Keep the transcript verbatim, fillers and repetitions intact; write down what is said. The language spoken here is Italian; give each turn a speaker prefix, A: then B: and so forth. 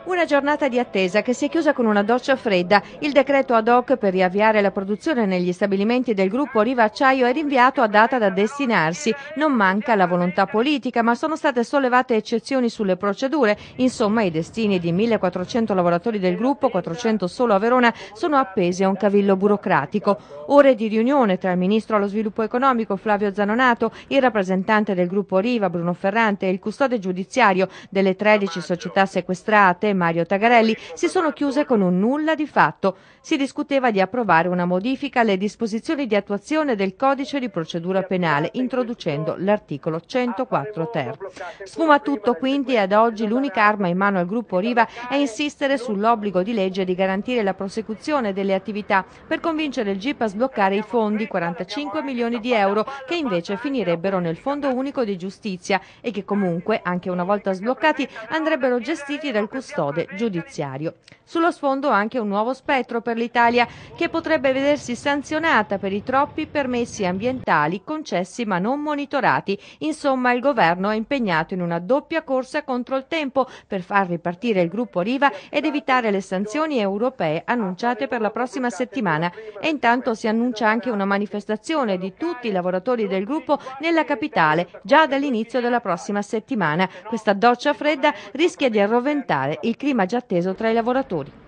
A: Una giornata di attesa che si è chiusa con una doccia fredda. Il decreto ad hoc per riavviare la produzione negli stabilimenti del gruppo Riva Acciaio è rinviato a data da destinarsi. Non manca la volontà politica, ma sono state sollevate eccezioni sulle procedure. Insomma, i destini di millequattrocento lavoratori del gruppo, quattrocento solo a Verona, sono appesi a un cavillo burocratico. Ore di riunione tra il ministro allo sviluppo economico Flavio Zanonato, il rappresentante del gruppo Riva Bruno Ferrante e il custode giudiziario delle tredici società sequestrate Mario Tagarelli si sono chiuse con un nulla di fatto. Si discuteva di approvare una modifica alle disposizioni di attuazione del codice di procedura penale, introducendo l'articolo centoquattro ter. Sfuma tutto quindi e ad oggi l'unica arma in mano al gruppo Riva è insistere sull'obbligo di legge di garantire la prosecuzione delle attività per convincere il G I P a sbloccare i fondi, quarantacinque milioni di euro, che invece finirebbero nel Fondo Unico di Giustizia e che comunque, anche una volta sbloccati, andrebbero gestiti dal custode giudiziario. Sullo sfondo anche un nuovo spettro per l'Italia, che potrebbe vedersi sanzionata per i troppi permessi ambientali concessi ma non monitorati. Insomma, il governo è impegnato in una doppia corsa contro il tempo per far ripartire il gruppo Riva ed evitare le sanzioni europee annunciate per la prossima settimana. E intanto si annuncia anche una manifestazione di tutti i lavoratori del gruppo nella capitale già dall'inizio della prossima settimana. Questa doccia fredda rischia di arroventare il clima già atteso tra i lavoratori.